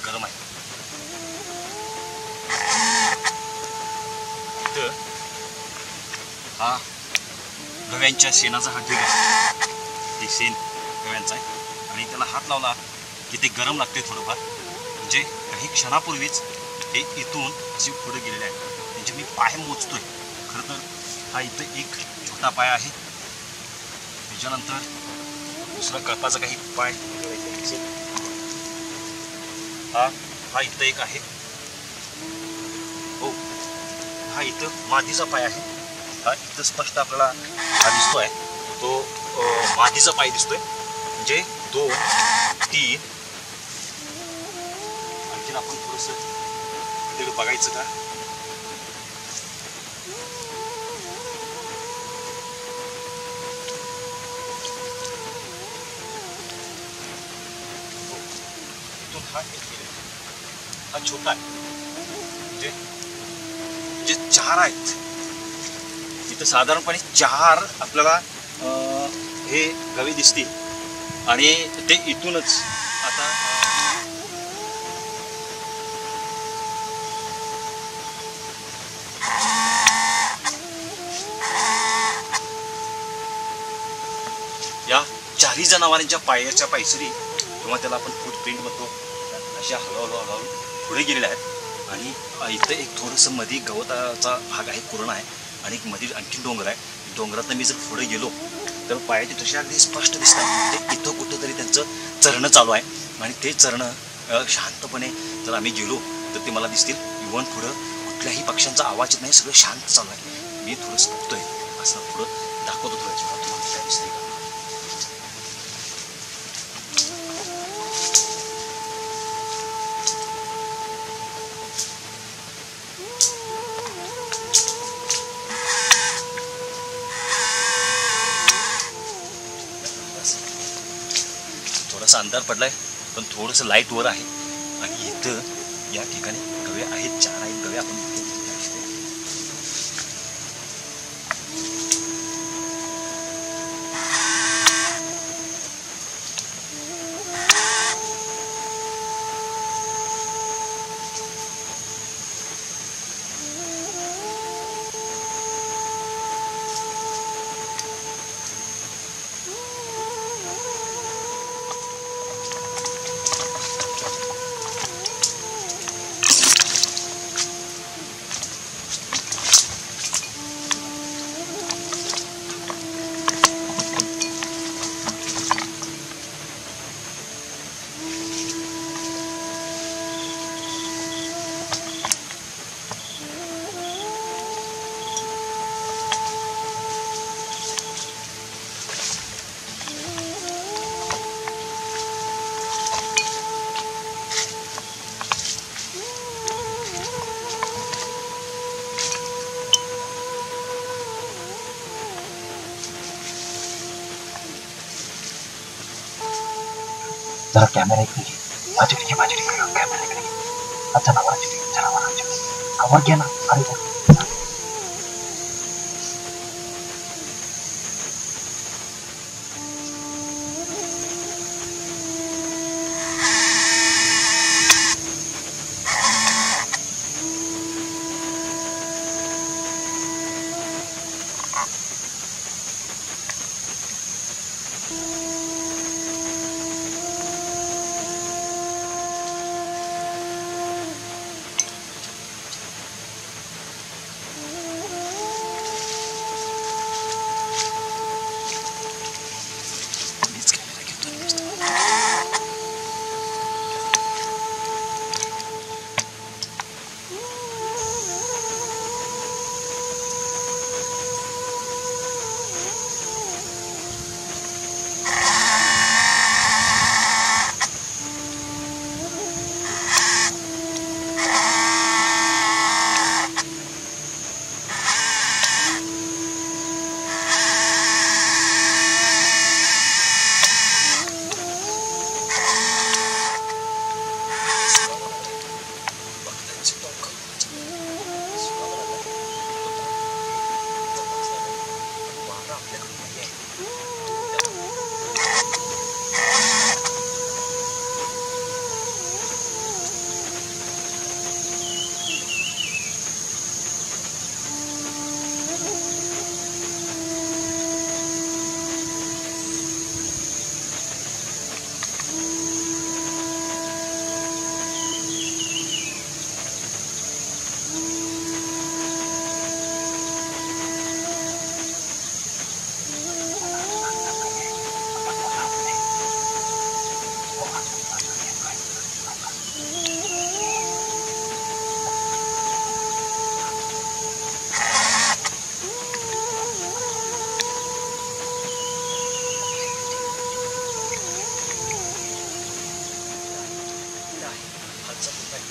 गरम आहे. इथं हा गव्यांच्या शेणाचा हा ढीग आहे. ते शेण गव्यांचा आहे आणि त्याला हात लावला की ते गरम लागते थोडंफार. म्हणजे काही क्षणापूर्वीच हे इथून असे पुढे गेलेले आहे. म्हणजे मी पाय मोजतोय. खरं तर हा इथं एक छोटा पाय आहे. त्याच्यानंतर दुसरा कळपाचा काही पाय हा इथं एक आहे. हो, हा इथं मादीचा पाय आहे. हा इथं स्पष्ट आपल्याला हा दिसतोय. तो मादीचा पाय दिसतोय. म्हणजे 2, 3. आणखीन आपण थोडंसं तिकडे बघायचं का? हा छोटा आहे. म्हणजे 4 आहेत. इथं साधारणपणे 4 आपल्याला हे गवे दिसतील आणि ते इथूनच आता या 4ही जनावरांच्या पायाच्या पायसरी किंवा त्याला आपण फूटप्रिंट म्हणतो अशा हळूहळू पुढे गेलेल्या आहेत. आणि इथं एक थोडंसं मध्ये गवताचा भाग आहे, कुरण आहे आणि मध्ये आणखी डोंगर आहे. डोंगरातनं मी जर पुढे गेलो तर पायाची तशी अगदी स्पष्ट दिसतात. म्हणजे इथं कुठंतरी त्यांचं चरणं चालू आहे आणि ते चरणं शांतपणे जर आम्ही गेलो तर ते मला दिसतील. इव्हन पुढं कुठल्याही पक्ष्यांचा आवाज येत नाही, सगळं शांत चालू आहे. मी थोडंसं बघतोय असं पुढं दाखवतो थोड्या जेव्हा तुम्हाला काय दिसते का. थोडासा अंधार पडलाय पण थोडंसं लाईट वर आहे. आणि इथं या ठिकाणी गवे आहेत, 4 आहेत गवे. आपण जरा कॅमेरा इकडे घे, माझ्याकडे कॅमेरा इकडे घे. जनावरांची खबर घे ना. अरे हालचाल होत आहे.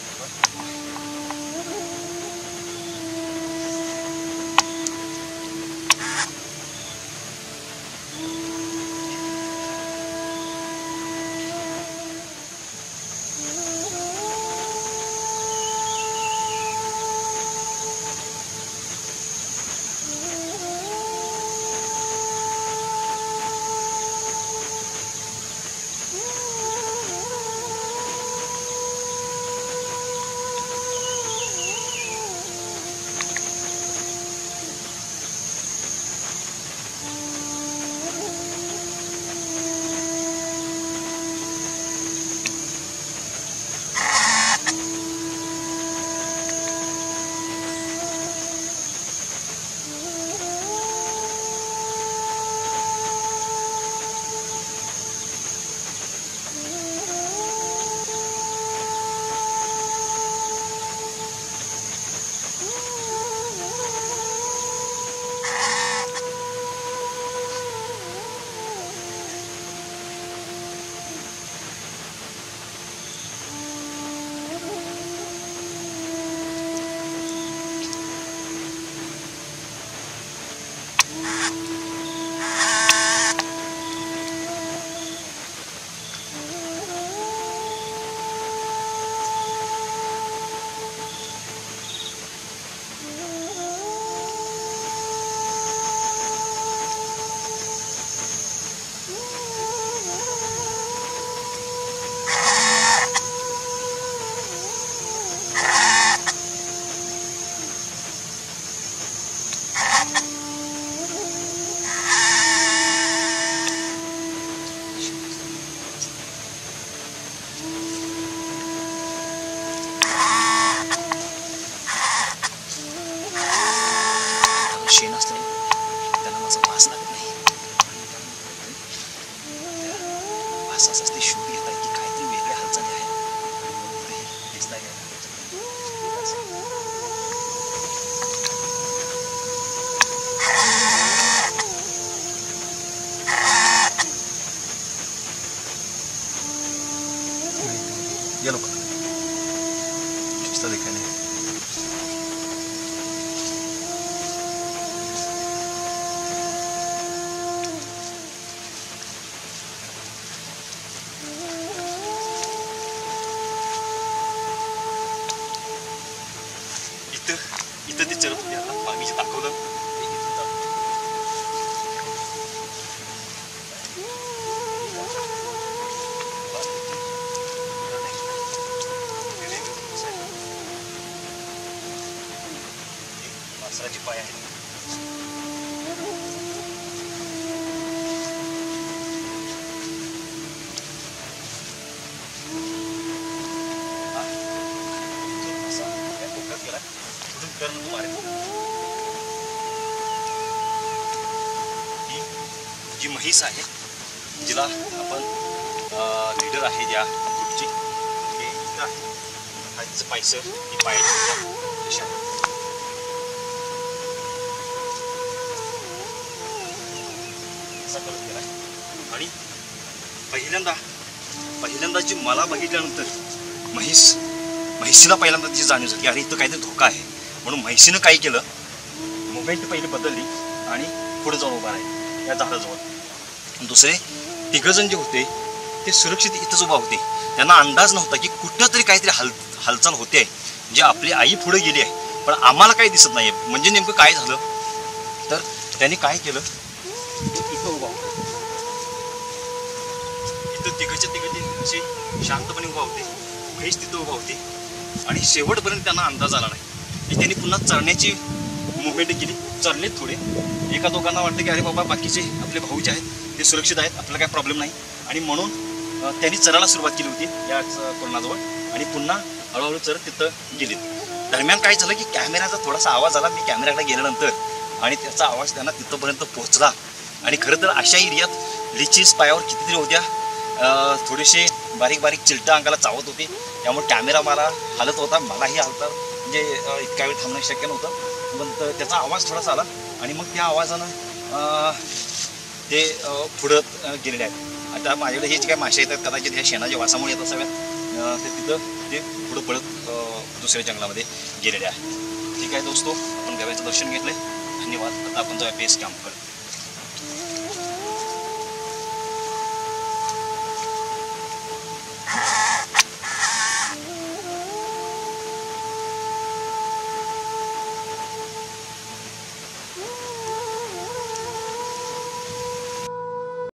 शेण असल्याने त्यांना माझा वास लागत नाही. वासाचाच ते शोध घेत आहे की काहीतरी वेगळ्या हालचाली आहेत. दिसत आहे ये लोग दिखा नहीं. इथं ते चरत होते. आता मी जे दाखवलं वासराचे पाय आहेत. जी म्हैस आहे जिला आपण लीडर आहे या ग्रुपची हे इथं आहे. हा तिचं पायसर ही पायाची दिशा असा करत गेला. आणि पहिल्यांदा जी मला बघितल्यानंतर म्हैसीला पहिल्यांदा तिची जाणीव झाली की अरे इथं काहीतरी धोका आहे. म्हणून म्हैसीनं काय केलं, मुवमेंट पहिली बदलली आणि पुढे जाऊन उभा राहिली या झाडाजवळ. दुसरे तिघजण जे होते ते सुरक्षित इथंच उभा होते. त्यांना अंदाज नव्हता की कुठं तरी काहीतरी हालचाल होते आहे जे आपली आई पुढे गेली आहे पण आम्हाला काही दिसत नाही. म्हणजे नेमकं काय झालं तर त्यांनी काय केलं, इथं उभा होता. इथं तिघच्या तिघ असे शांतपणे उभा होते. म्हैस तिथं उभा होते आणि शेवटपर्यंत त्यांना अंदाज आला नाही की त्यांनी पुन्हा चरण्याची मुवमेंट केली. चरलेत थोडे. एका दोघांना वाटतं की अरे बाबा बाकीचे आपले भाऊ जे आहेत ते सुरक्षित आहेत, आपल्याला काही प्रॉब्लेम नाही. आणि म्हणून त्यांनी चरायला सुरुवात केली होती याच कोणाजवळ आणि पुन्हा हळूहळू चरत तिथं गेलीत. दरम्यान काय झालं की कॅमेऱ्याचा थोडासा आवाज आला. मी कॅमेऱ्याकडे गेल्यानंतर आणि त्याचा आवाज त्यांना तिथंपर्यंत पोहोचला. आणि खरं तर अशा एरियात लिचीस पायावर कितीतरी होत्या. थोडेसे बारीक बारीक चिलटा अंगाला चावत होते. त्यामुळे कॅमेरा मला हालत होता, मलाही हालतात म्हणजे इतका वेळ थांबणं शक्य नव्हतं. पण त्याचा आवाज थोडासा आला आणि मग त्या आवाजानं ते पुढं गेलेले आहेत. आता माझ्याकडे हे जे काही मासे येतात कदाचित ह्या शेणाच्या वासामुळे येत असाव्यात. ते तिथं ते पुढं पळत दुसऱ्या जंगलामध्ये गेलेले आहेत. ठीक आहे दोस्तो, आपण गव्याचं दर्शन घेतलंय. धन्यवाद. आता आपण जाऊया बेस कॅम्पवर.